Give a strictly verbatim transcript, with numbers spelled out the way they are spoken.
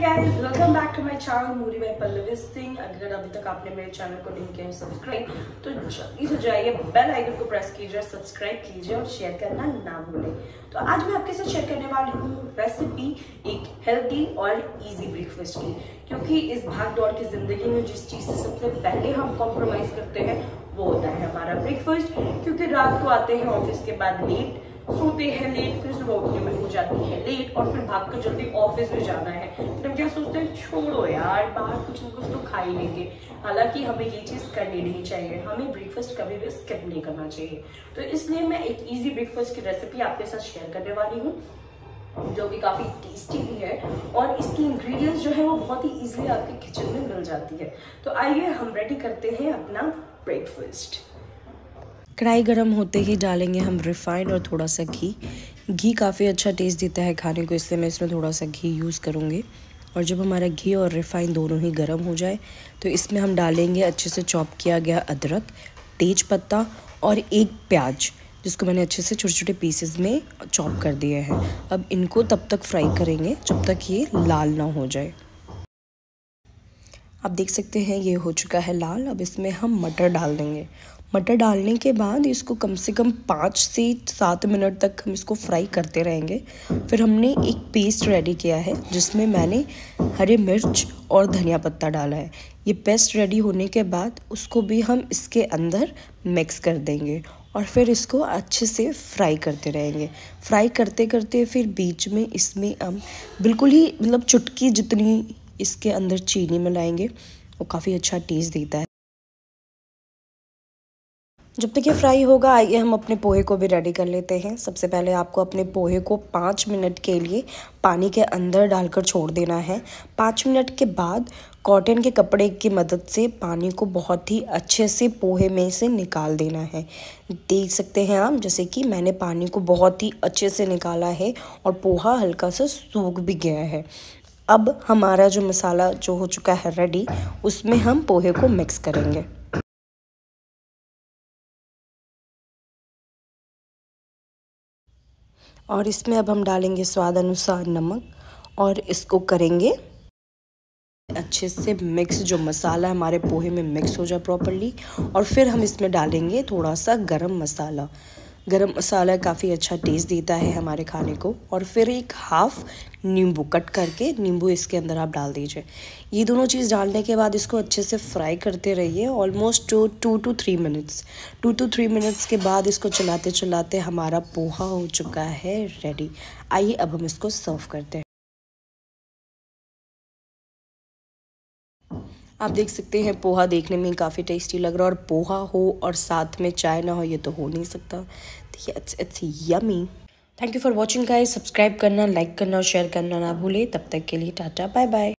Guys, welcome back to my channel मूरी बाय पल्लवी सिंह। अगर अभी तक आपने मेरे चैनल को नहीं किया है सब्सक्राइब, तो जल्दी से जाइए, बेल आइकन को प्रेस कीजिए, सब्सक्राइब कीजिए और शेयर करना ना भूलें। तो आज मैं आपके साथ शेयर करने वाली हूँ रेसिपी एक हेल्दी और इजी ब्रेकफास्ट की, क्योंकि इस भाग दौड़ की जिंदगी में जिस चीज से सबसे पहले हम कॉम्प्रोमाइज करते हैं वो होता है हमारा ब्रेकफास्ट। क्योंकि रात को आते हैं ऑफिस के बाद लेट, सोते हैं लेट, फिर सुबह उठने में हो जाती है लेट और फिर भाग कर जल्दी ऑफिस में जाना है। फिर हम क्या सोचते हैं, छोड़ो यार, बाहर कुछ ना कुछ तो खा ही लेंगे। हालांकि हमें ये चीज करनी नहीं चाहिए, हमें ब्रेकफास्ट कभी भी स्किप नहीं करना चाहिए। तो इसलिए मैं एक इजी ब्रेकफास्ट की रेसिपी आपके साथ शेयर करने वाली हूँ, जो कि काफी टेस्टी भी है और इसकी इंग्रेडिएंट्स जो है वो बहुत ही इजीली आपके किचन में मिल जाती है। तो आइए हम रेडी करते हैं अपना ब्रेकफास्ट। कढ़ाई गरम होते ही डालेंगे हम रिफाइंड और थोड़ा सा घी। घी काफ़ी अच्छा टेस्ट देता है खाने को, इसलिए मैं इसमें थोड़ा सा घी यूज़ करूँगी। और जब हमारा घी और रिफाइंड दोनों ही गरम हो जाए तो इसमें हम डालेंगे अच्छे से चॉप किया गया अदरक, तेज पत्ता और एक प्याज, जिसको मैंने अच्छे से छोटे छोटे पीसेस में चॉप कर दिए हैं। अब इनको तब तक फ्राई करेंगे जब तक ये लाल ना हो जाए। आप देख सकते हैं ये हो चुका है लाल। अब इसमें हम मटर डाल देंगे। मटर डालने के बाद इसको कम से कम पाँच से सात मिनट तक हम इसको फ्राई करते रहेंगे। फिर हमने एक पेस्ट रेडी किया है जिसमें मैंने हरे मिर्च और धनिया पत्ता डाला है। ये पेस्ट रेडी होने के बाद उसको भी हम इसके अंदर मिक्स कर देंगे और फिर इसको अच्छे से फ्राई करते रहेंगे। फ्राई करते करते फिर बीच में इसमें हम बिल्कुल ही मतलब चुटकी जितनी इसके अंदर चीनी मिलाएंगे, वो काफ़ी अच्छा टेस्ट देता है। जब तक ये फ्राई होगा आइए हम अपने पोहे को भी रेडी कर लेते हैं। सबसे पहले आपको अपने पोहे को पाँच मिनट के लिए पानी के अंदर डालकर छोड़ देना है। पाँच मिनट के बाद कॉटन के कपड़े की मदद से पानी को बहुत ही अच्छे से पोहे में से निकाल देना है। देख सकते हैं आप, जैसे कि मैंने पानी को बहुत ही अच्छे से निकाला है और पोहा हल्का सा सूख भी गया है। अब हमारा जो मसाला जो हो चुका है रेडी, उसमें हम पोहे को मिक्स करेंगे। और इसमें अब हम डालेंगे स्वाद अनुसार नमक और इसको करेंगे अच्छे से मिक्स। जो मसाला हमारे पोहे में मिक्स हो जाए प्रॉपर्ली, और फिर हम इसमें डालेंगे थोड़ा सा गरम मसाला। गरम मसाला काफ़ी अच्छा टेस्ट देता है हमारे खाने को। और फिर एक हाफ नींबू कट करके नींबू इसके अंदर आप डाल दीजिए। ये दोनों चीज़ डालने के बाद इसको अच्छे से फ्राई करते रहिए almost two two two three minutes two two three minutes के बाद इसको चलाते चलाते हमारा पोहा हो चुका है रेडी। आइए अब हम इसको सर्व करते हैं। आप देख सकते हैं पोहा देखने में काफ़ी टेस्टी लग रहा है, और पोहा हो और साथ में चाय ना हो ये तो हो नहीं सकता। It's it's yummy. Thank you for watching guys. Subscribe करना, लाइक करना और शेयर करना ना भूलें। तब तक के लिए टाटा बाय बाय।